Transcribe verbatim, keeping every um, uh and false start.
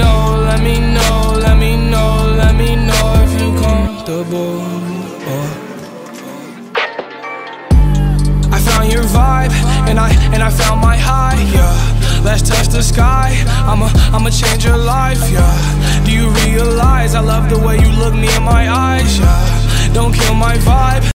know, let me know, let me know, let me know if you comfortable. Oh. I found your vibe, and I and I found my high, yeah. Let's touch the sky, I'ma, I'ma change your life, yeah. Do you realize I love the way you look me in my eyes, yeah. Don't kill my vibe.